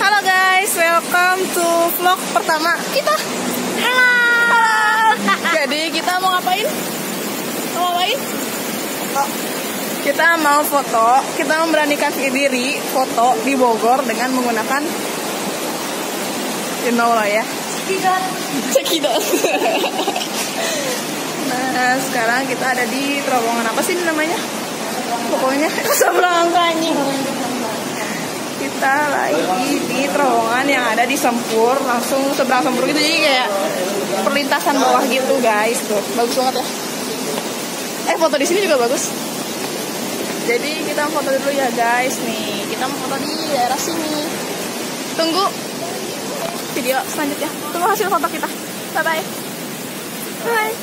Halo guys, welcome to vlog pertama kita. Halo. Jadi kita mau ngapain? Kita mau foto. Kita memberanikan diri foto di Bogor dengan menggunakan, you know lah ya, cekidot. Nah, sekarang kita ada di terowongan apa sih namanya? Pokoknya Sablangkanya. Kita lagi di terowongan yang ada di Sempur, langsung seberang Sempur gitu, jadi kayak perlintasan bawah gitu guys. Tuh bagus banget ya. Foto di sini juga bagus. Jadi kita foto dulu ya guys. Nih kita mau foto di daerah sini. Tunggu video selanjutnya. Tunggu hasil foto kita. Bye bye. Bye.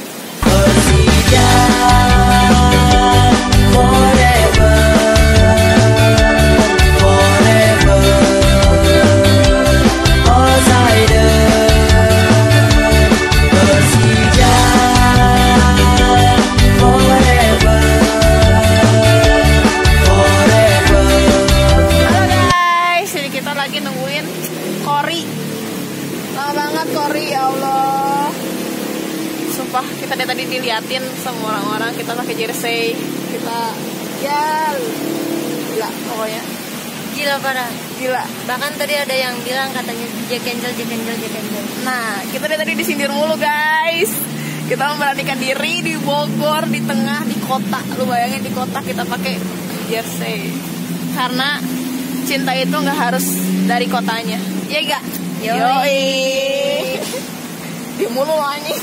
Kita dari tadi diliatin sama orang-orang, kita pakai jersey, kita ya gila pokoknya, gila parah, gila. Bahkan tadi ada yang bilang katanya Jack Angel. Nah kita dari tadi disindir mulu guys. Kita memberanikan diri di Bogor, di tengah, di kota. Lu bayangin di kota kita pakai jersey, karena cinta itu nggak harus dari kotanya, ya gak? Yoi. Di mulu lo anjing.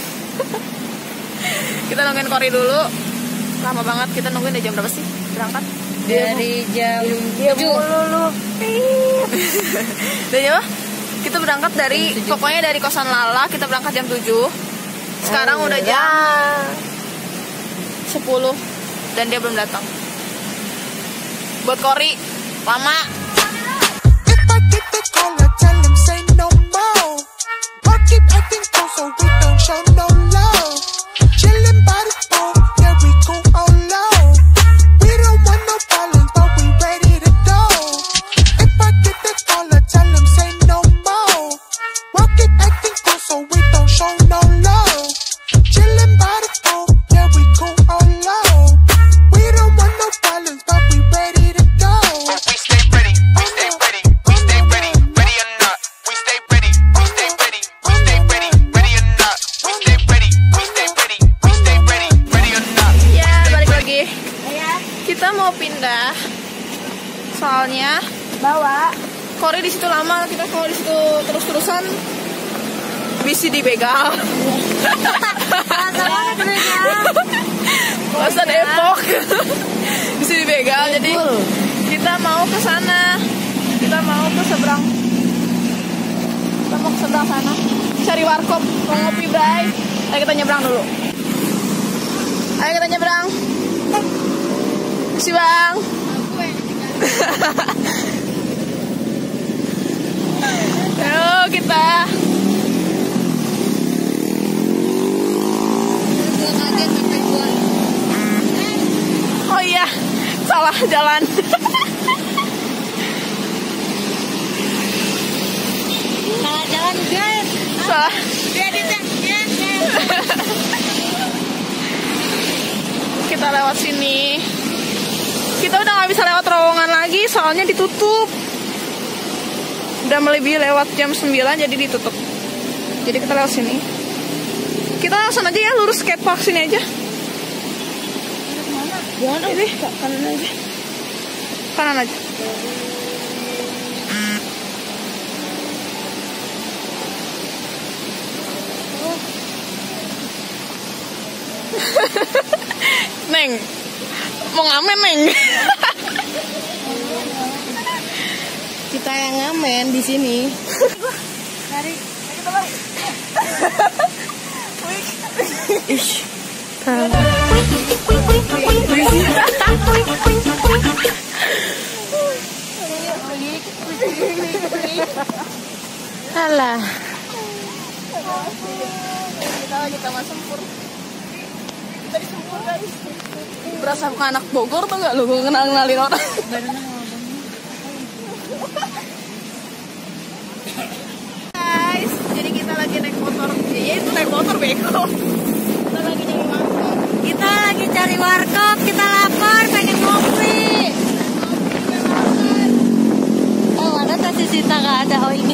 Kita nungguin Kori dulu. Lama banget, kita nungguin dari jam berapa sih berangkat? Dari jam 7. Dari apa? Kita berangkat dari, pokoknya dari kosan Lala. Kita berangkat jam 7. Sekarang udah jam 10 dan dia belum datang. Buat Kori lama. Kita mau pindah, soalnya bawa Kori di situ lama. Kita kalau di situ terus-terusan bisa dibegal. Masa Depok bisa dibegal. Jadi kita mau ke sana. Kita mau ke seberang. Kita mau ke seberang sana. Cari warkop, mau ngopi bray. Ayo kita nyebrang dulu. Ayo kita nyebrang. Si bang. Ayo kita. Oh iya, salah jalan. Salah jalan guys. Salah. Kita lewat sini. Kita udah gak bisa lewat terowongan lagi, soalnya ditutup. Udah melebihi lewat jam 9, jadi ditutup. Jadi kita lewat sini. Kita langsung aja ya, lurus skatepark sini aja. Jangan ini, kanan aja. Kanan aja. Neng, mau ngamen Neng? Kita yang ngamen di sini. Lari, kita lari. Alah. Kita lagi Taman Sempur. Kita di Sempur guys. Berasa bukan anak Bogor tuh nggak lu? Gue kenalin orang. motor. Ya itu naik motor bego. Kita lagi cari warkop, kita lapar, pengen ngopi. Oh, ada kasih Sita nggak ada. Oh ini.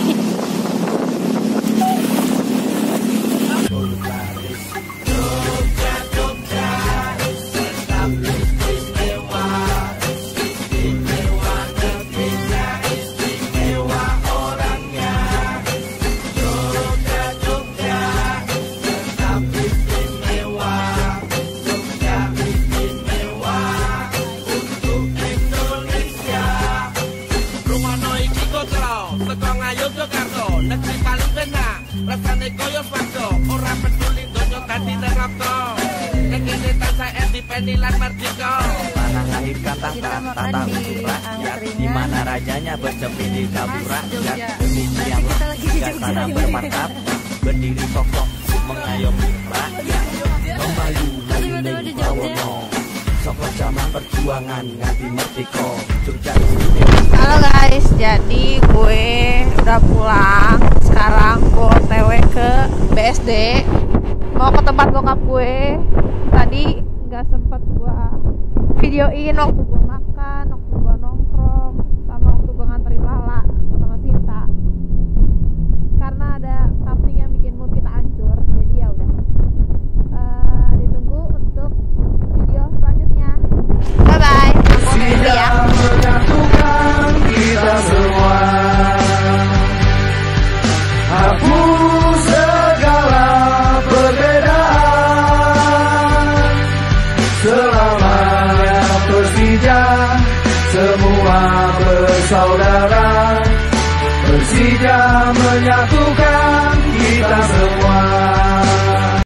Negeri paling benar, rasane koyo swarga, ora peduli donya dadi neraka. Nek kene tansah independen lan merdeka. Mana lahirkan tahta rakyat, di mana rajanya bersepi di kabur rakyat. Demikianlah sana bermartabat, berdiri kokoh mengayomi rakyat. Memayu lalu bawono, sokot zaman perjuangan nganti merdeka. Halo guys, jadi gue udah pulang. Sekarang gue OTW ke BSD, mau ke tempat bokap gue. Tadi nggak sempet gue videoin waktu gue makan, waktu gue nongkrong, sama waktu gue nganterin Lala sama Sinta. Karena ada something yang bikin mood kita hancur. Jadi ya udah, ditunggu untuk video selanjutnya. Bye bye. Aku OTW ya. Kita semua hapus segala perbedaan, selamanya Persija semua bersaudara. Persija menyatukan kita semua.